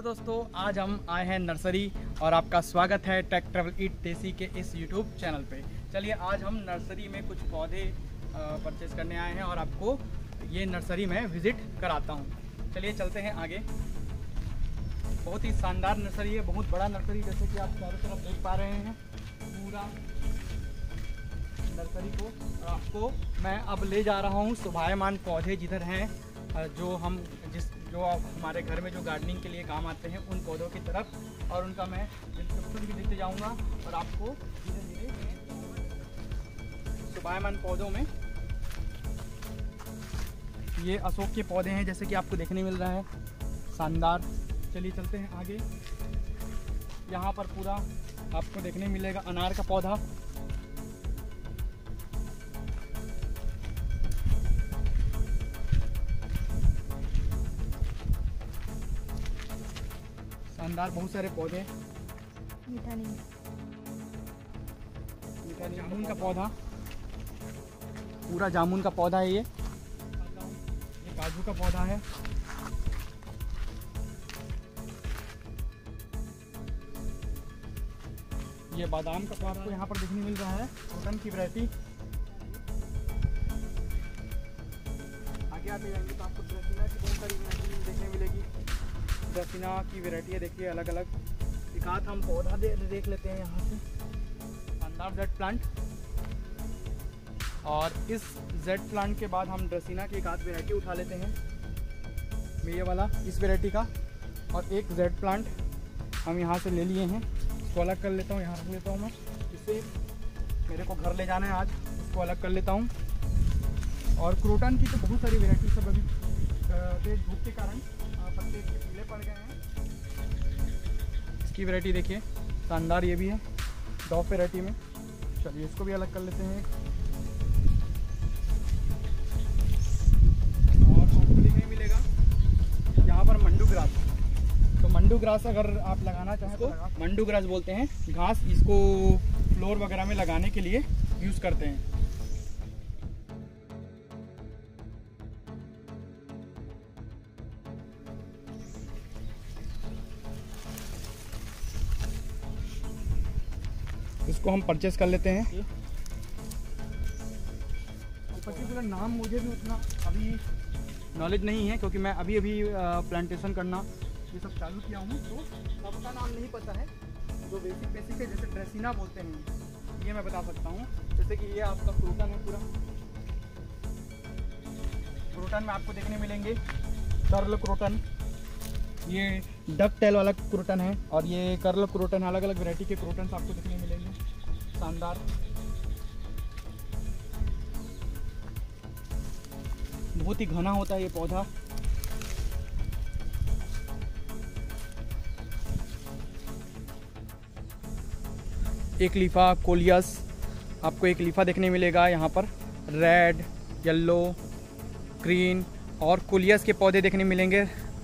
दोस्तों, आज हम आए हैं नर्सरी और आपका स्वागत है टेक ट्रैवल ईट देसी के इस यूट्यूब चैनल पे। चलिए आज हम नर्सरी में कुछ पौधे परचेज करने आए हैं और आपको ये नर्सरी में विज़िट कराता हूँ। चलिए चलते हैं आगे। बहुत ही शानदार नर्सरी है, बहुत बड़ा नर्सरी, जैसे कि आप चारों तरफ देख पा रहे हैं पूरा नर्सरी को। और आपको मैं अब ले जा रहा हूँ शोभायमान पौधे जिधर हैं, जो हमारे घर में जो गार्डनिंग के लिए काम आते हैं उन पौधों की तरफ, और उनका मैं डिस्क्रिप्शन भी देते जाऊंगा और आपको धीरे धीरे शोभायमान पौधों में ये अशोक के पौधे हैं जैसे कि आपको देखने मिल रहा है, शानदार। चलिए चलते हैं आगे। यहाँ पर पूरा आपको देखने मिलेगा अनार का पौधा, शानदार बहुत सारे पौधे। जामुन का पौधा, पूरा जामुन का पौधा है ये काजू का पौधा है। ये बादाम का पौधा आपको यहाँ पर देखने मिल रहा है, क्रोटन की वैरायटी। आगे आते जाएंगे तो आपको ड्रेसिना की बहुत सारी वैरायटी देखने मिलेगी। ड्रेसिना की वैरायटी है, देखिए अलग अलग। एक आध हम पौधा देख लेते हैं यहाँ से। शानदार जेड प्लांट, और इस जेड प्लांट के बाद हम ड्रेसिना की एक आध वैरायटी उठा लेते हैं, ये वाला इस वैरायटी का। और एक जेड प्लांट हम यहाँ से ले लिए हैं, इसको अलग कर लेता हूँ, यहाँ रख लेता हूँ मैं। इससे मेरे को घर ले जाना है आज, इसको अलग कर लेता हूँ। और क्रोटन की तो बहुत सारी वैरायटी सब अभी तेज धूप के कारण पत्ते पीले पड़ गए हैं। इसकी वैरायटी देखिए, शानदार ये भी है, डॉफ वैरायटी में। चलिए इसको भी अलग कर लेते हैं। और आपको देखने मिलेगा यहाँ पर मंडू ग्रास। तो मंडू ग्रास अगर आप लगाना चाहें तो मंडू ग्रास बोलते हैं घास, इसको फ्लोर वगैरह में लगाने के लिए यूज़ करते हैं। इसको हम परचेस कर लेते हैं। पर्टिकुलर नाम मुझे भी उतना अभी नॉलेज नहीं है, क्योंकि मैं अभी प्लांटेशन करना ये सब चालू किया हूँ, तो सबका नाम नहीं पता है। जो बेसिक है, जैसे ड्रेसिना बोलते हैं, ये मैं बता सकता हूँ। जैसे कि ये आपका क्रोटन है, पूरा क्रोटन में आपको देखने मिलेंगे कर्ल क्रोटन, ये डक टेल वाला क्रोटन है, और ये कर्ल क्रोटन। अलग अलग वैरायटी के क्रोटन आपको देखने मिलेंगे, शानदार। बहुत ही घना होता है ये पौधा। एक लीफा कोलियस, आपको एक लीफा देखने मिलेगा यहाँ पर। रेड, येलो, ग्रीन और कोलियस के पौधे देखने मिलेंगे।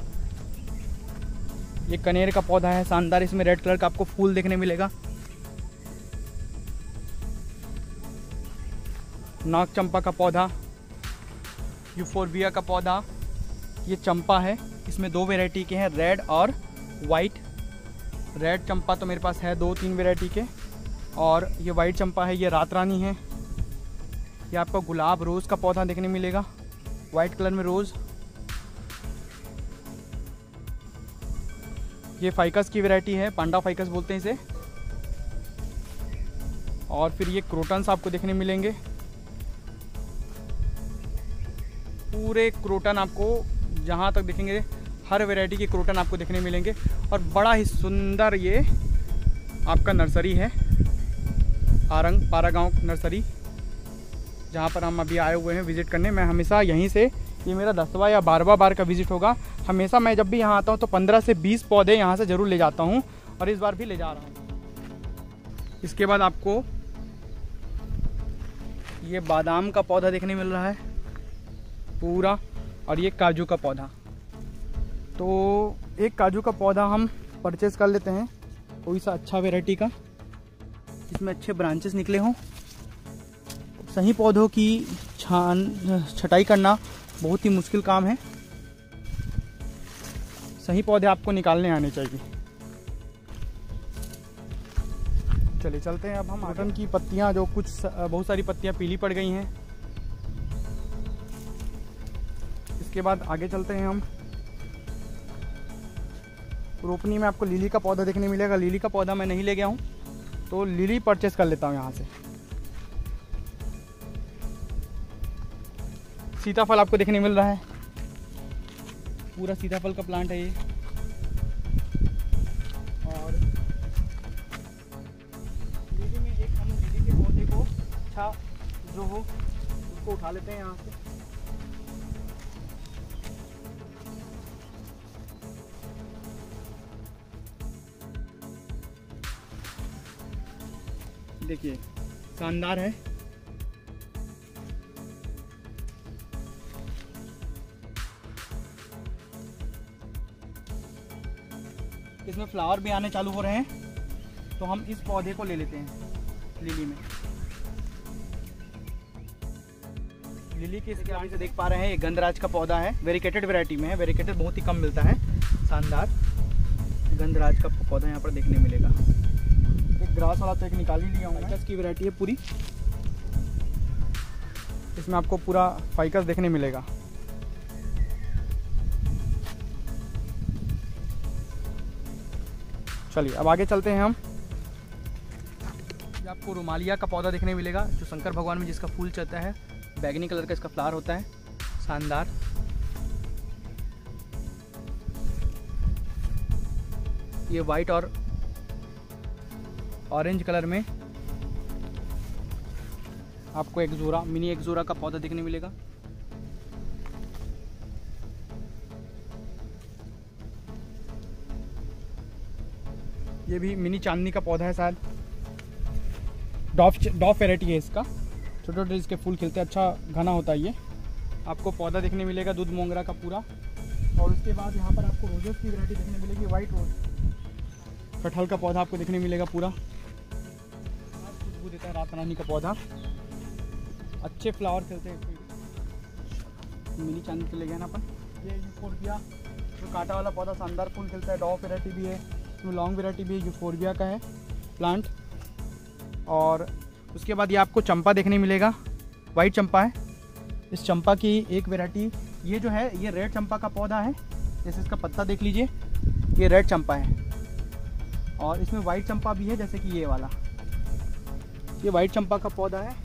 ये कनेर का पौधा है, शानदार। इसमें रेड कलर का आपको फूल देखने मिलेगा। नाग चंपा का पौधा, यूफोर्बिया का पौधा, ये चंपा है। इसमें दो वैरायटी के हैं, रेड और वाइट। रेड चंपा तो मेरे पास है 2-3 वैरायटी के, और ये वाइट चंपा है, ये रात रानी है। ये आपको गुलाब रोज़ का पौधा देखने मिलेगा, वाइट कलर में रोज़। ये फाइकस की वैरायटी है, पांडा फाइकस बोलते हैं इसे। और फिर ये क्रोटन्स आपको देखने मिलेंगे। पूरे क्रोटन आपको जहाँ तक देखेंगे, हर वैरायटी के क्रोटन आपको देखने मिलेंगे। और बड़ा ही सुंदर ये आपका नर्सरी है, आरंग पारागांव नर्सरी, जहाँ पर हम अभी आए हुए हैं विज़िट करने। मैं हमेशा यहीं से, ये मेरा 10वां या 12वां बार का विज़िट होगा। हमेशा मैं जब भी यहाँ आता हूँ तो 15 से 20 पौधे यहाँ से ज़रूर ले जाता हूँ, और इस बार भी ले जा रहा हूँ। इसके बाद आपको ये बादाम का पौधा देखने मिल रहा है पूरा, और ये काजू का पौधा। तो एक काजू का पौधा हम परचेज़ कर लेते हैं, कोई सा अच्छा वैरायटी का, जिसमें अच्छे ब्रांचेस निकले हों। सही पौधों की छटाई करना बहुत ही मुश्किल काम है। सही पौधे आपको निकालने आने चाहिए। चलिए चलते हैं अब हम। क्रोटन की पत्तियां जो बहुत सारी पत्तियां पीली पड़ गई हैं। इसके बाद आगे चलते हैं हम। रोपनी में आपको लिली का पौधा देखने मिलेगा। लिली का पौधा मैं नहीं ले गया हूँ, तो लिली परचेस कर लेता हूँ यहाँ से। सीताफल आपको देखने मिल रहा है, पूरा सीताफल का प्लांट है ये। और लिली में एक हम लिली के पौधे को अच्छा जो हो उसको उठा लेते हैं यहाँ से। देखिए शानदार है। इसमें फ्लावर भी आने चालू हो रहे हैं, तो हम इस पौधे को ले लेते हैं लिली में। लिली के इसके आगे से देख पा रहे हैं, ये गंधराज का पौधा है। वेरिकेटेड वैरायटी में है। वेरिकेटेड बहुत ही कम मिलता है। शानदार गंधराज का पौधा यहाँ पर देखने मिलेगा। एक ग्रास वाला तो एक निकाल ही लिया हूँ। फाइकस की वैरायटी है पूरी। इसमें आपको पूरा फाइकस देखने मिलेगा। चलिए अब आगे चलते हैं हम। आपको रुमालिया का पौधा देखने मिलेगा, जो शंकर भगवान में जिसका फूल चलता है। बैगनी कलर का इसका फ्लावर होता है। शानदार। ये वाइट और ऑरेंज कलर में आपको एक्जोरा, मिनी एक्जोरा का पौधा देखने मिलेगा। ये भी मिनी चांदनी का पौधा है शायद। डॉफ वैरायटी है इसका। छोटे छोटे इसके फूल खिलते हैं, अच्छा घना होता है ये। आपको पौधा देखने मिलेगा दूध मोंगरा का पूरा। और उसके बाद यहाँ पर आपको रोजेस की वैरायटी देखने मिलेगी, वाइट रोज। कटहल का पौधा आपको देखने मिलेगा पूरा। खुशबू देता है रात रानी का पौधा। अच्छे फ्लावर खिलते हैं। मिनी चांदनी चले गए ना अपन। ये यूफोर्बिया जो कांटा वाला पौधा, शानदार फूल खिलता है। डॉफ वैरायटी भी है, इसमें लॉन्ग वैरायटी भी है। यूफोर्बिया का है प्लांट। और उसके बाद ये आपको चंपा देखने मिलेगा। वाइट चंपा है। इस चंपा की एक वैरायटी ये जो है, ये रेड चंपा का पौधा है। जैसे इसका पत्ता देख लीजिए, ये रेड चंपा है। और इसमें वाइट चंपा भी है, जैसे कि ये वाला, ये वाइट चंपा का पौधा है।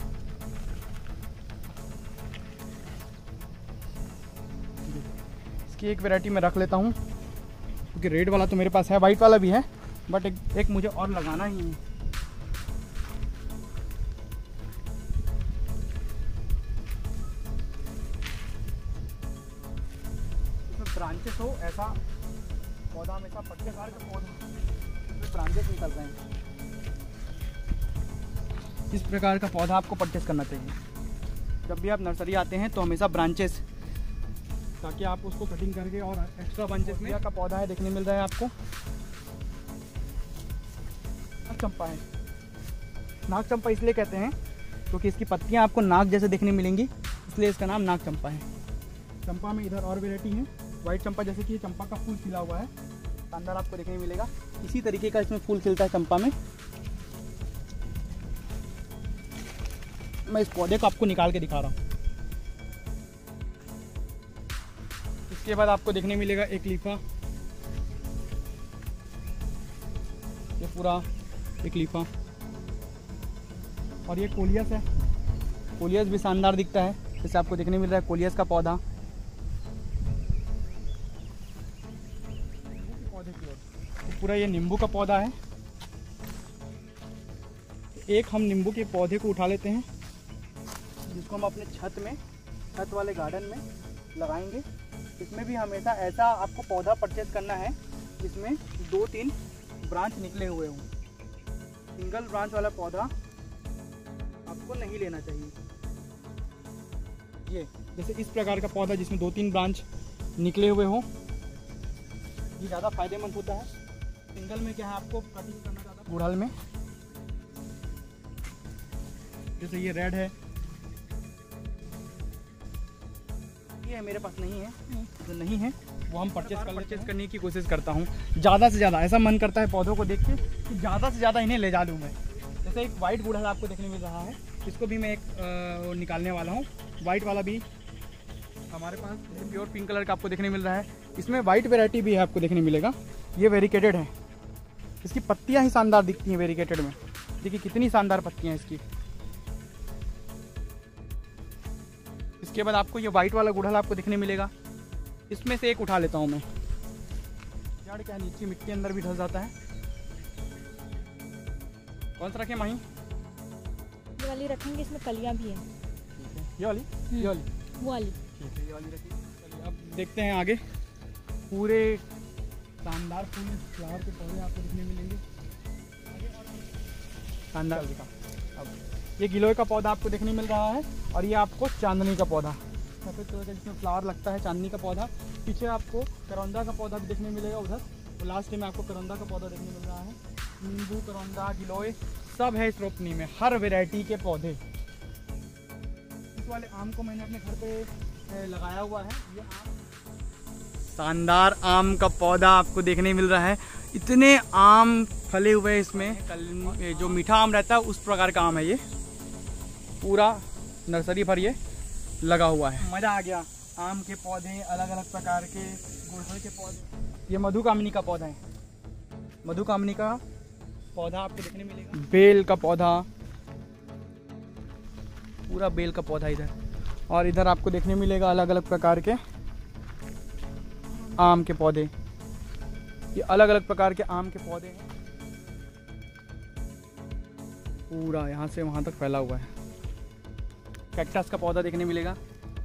इसकी एक वैरायटी मैं रख लेता हूँ, क्योंकि रेड वाला तो मेरे पास है, वाइट वाला भी है, बट एक मुझे और लगाना ही है। ब्रांचेस हो ऐसा पौधा, हमेशा पत्तेदार का पौधा, इसमें ब्रांचेस निकल रहे हैं। इस प्रकार का पौधा आपको परचेस करना चाहिए। जब भी आप नर्सरी आते हैं तो हमेशा ब्रांचेस, ताकि आप उसको कटिंग करके और एक्स्ट्रा ब्रांचेस में का पौधा है देखने मिल रहा है आपको। नाग चंपा है। नाग चंपा इसलिए कहते हैं क्योंकि इसकी पत्तियां आपको नाग जैसे देखने मिलेंगी, इसलिए इसका नाम नाग चंपा है। चंपा में इधर और वैरायटी है। वाइट चंपा, जैसे कि चंपा का फूल खिला हुआ है, शानदार आपको देखने मिलेगा। इसी तरीके का इसमें फूल खिलता है चंपा में। मैं इस पौधे को आपको निकाल के दिखा रहा हूँ। इसके बाद आपको देखने मिलेगा एक लीफा। ये पूरा एक लीफा। और ये कोलियस है। कोलियस भी शानदार दिखता है, जैसे आपको देखने मिल रहा है कोलियस का पौधा। तो पूरा ये नींबू का पौधा है। एक हम नींबू के पौधे को उठा लेते हैं, जिसको हम अपने छत वाले गार्डन में लगाएंगे। इसमें भी हमेशा ऐसा आपको पौधा परचेज करना है जिसमें 2-3 ब्रांच निकले हुए हों। सिंगल ब्रांच वाला पौधा आपको नहीं लेना चाहिए। ये जैसे इस प्रकार का पौधा जिसमें 2-3 ब्रांच निकले हुए हों, ये ज़्यादा फायदेमंद होता है। सिंगल में क्या है, आपको कटिंग करना ज़्यादा। गुड़हल में जैसे ये रेड है, ये मेरे पास नहीं है, तो नहीं है, वो हम परचेज करने की कोशिश करता हूँ ज़्यादा से ज़्यादा। ऐसा मन करता है पौधों को देख के कि ज़्यादा से ज़्यादा इन्हें ले जा लूँ मैं। जैसे एक वाइट गुड़हल आपको देखने मिल रहा है, इसको भी मैं एक निकालने वाला हूँ। वाइट वाला भी हमारे पास प्योर पिंक कलर का आपको देखने मिल रहा है। इसमें वाइट वेराइटी भी है, आपको देखने मिलेगा। ये वेरिकेटेड है, इसकी पत्तियाँ ही शानदार दिखती हैं वेरिकेटेड में। देखिए कितनी शानदार पत्तियाँ हैं इसकी। इसके बाद आपको ये वाइट वाला गुड़हल आपको देखने मिलेगा। इसमें से एक उठा लेता हूँ मैं। जड़ क्या नीचे मिट्टी अंदर भी धस जाता है। कौन सा रखें माही? ये वाली रखेंगे, इसमें कलियां भी हैं। ये वाली? ये वाली? वो वाली। ठीक है, ये वाली रखिए। चलिए अब देखते हैं आगे। पूरे शानदार फूल फ्लावर के पौधे आपको दिखने मिलेंगे। शानदार दिखा। अब ये गिलोय का पौधा आपको देखने मिल रहा है, और ये आपको चांदनी का पौधा, सफ़ेद कलर का जिसमें फ्लावर लगता है, चांदनी का पौधा। पीछे आपको करौंदा का पौधा भी देखने मिलेगा उधर, तो लास्ट में आपको करौंदा का पौधा देखने मिल रहा है। नींबू, करौंदा, गिलोय सब है इस रोपनी में, हर वैरायटी के पौधे। इस वाले आम को मैंने अपने घर पे लगाया हुआ है। ये आम, शानदार आम का पौधा आपको देखने मिल रहा है। इतने आम फले हुए हैं इसमें, जो मीठा आम रहता है उस प्रकार का आम है ये। पूरा नर्सरी भर ये लगा हुआ है। मज़ा आ गया। आम के पौधे, अलग अलग प्रकार के गुड़हल के पौधे। ये मधुकामिनी का पौधा है, मधुकामिनी का पौधा आपको देखने मिलेगा। बेल का पौधा, पूरा बेल का पौधा इधर। और इधर आपको देखने मिलेगा अलग अलग प्रकार के आम के पौधे। ये अलग अलग प्रकार के आम के पौधे हैं, पूरा यहाँ से वहाँ तक फैला हुआ है। कैक्टस का पौधा देखने मिलेगा।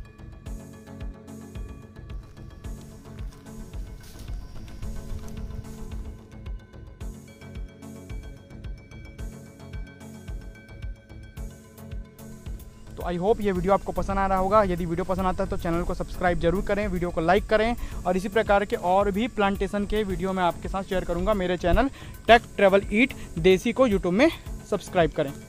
तो आई होप ये वीडियो आपको पसंद आ रहा होगा। यदि वीडियो पसंद आता है तो चैनल को सब्सक्राइब जरूर करें, वीडियो को लाइक करें, और इसी प्रकार के और भी प्लांटेशन के वीडियो मैं आपके साथ शेयर करूंगा। मेरे चैनल टेक ट्रैवल ईट देसी को यूट्यूब में सब्सक्राइब करें।